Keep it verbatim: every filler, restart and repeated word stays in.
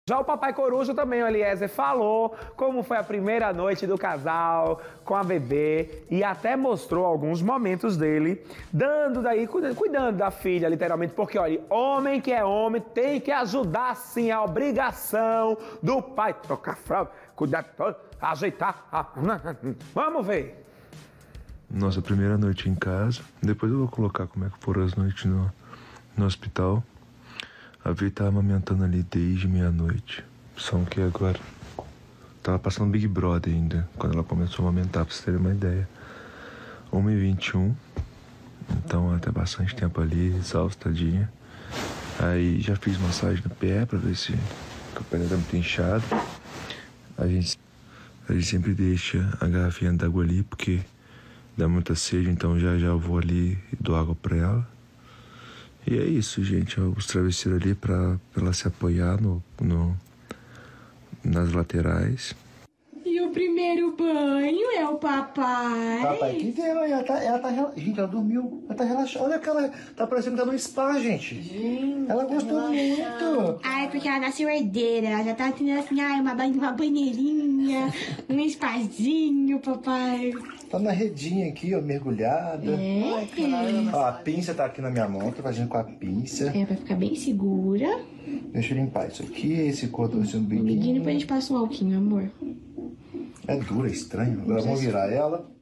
Já o papai coruja também, o Eliezer, falou como foi a primeira noite do casal com a bebê e até mostrou alguns momentos dele dando daí, cuidando da filha, literalmente, porque, olha, homem que é homem tem que ajudar, sim, a obrigação do pai. Trocar fralda, cuidar, ajeitar. Vamos ver. Nossa primeira noite em casa, depois eu vou colocar como é que foram as noites no, no hospital. A Vi tá amamentando ali desde meia-noite. São que agora... Tava passando Big Brother ainda, quando ela começou a amamentar, pra vocês terem uma ideia. uma e vinte e um. Então até bastante tempo ali, exaustadinha. Aí já fiz massagem no pé pra ver se o pé tá muito inchado. A gente, a gente sempre deixa a garrafinha d'água ali, porque dá muita sede, então já já eu vou ali e dou água pra ela. E é isso, gente, os travesseiros ali pra, pra ela se apoiar no, no, nas laterais. E o primeiro banho é o papai. Papai que deu, ela tá, ela tá, gente, ela dormiu, ela tá relaxada. Olha que ela tá parecendo que tá no spa, gente. Gente, ela gostou muito. Ai, porque ela nasceu herdeira, ela já tá tendo assim, ai, uma, uma banheirinha, um spazinho, papai. Tá na redinha aqui, ó, mergulhada. É. Ai, ó, a pinça tá aqui na minha mão, tô fazendo com a pinça. É, pra ficar bem segura. Deixa eu limpar isso aqui, esse cordão, esse umbiguinho. Umbiguinho, depois a gente passa um alquinho, amor. É dura, é estranho. Agora vamos virar ela.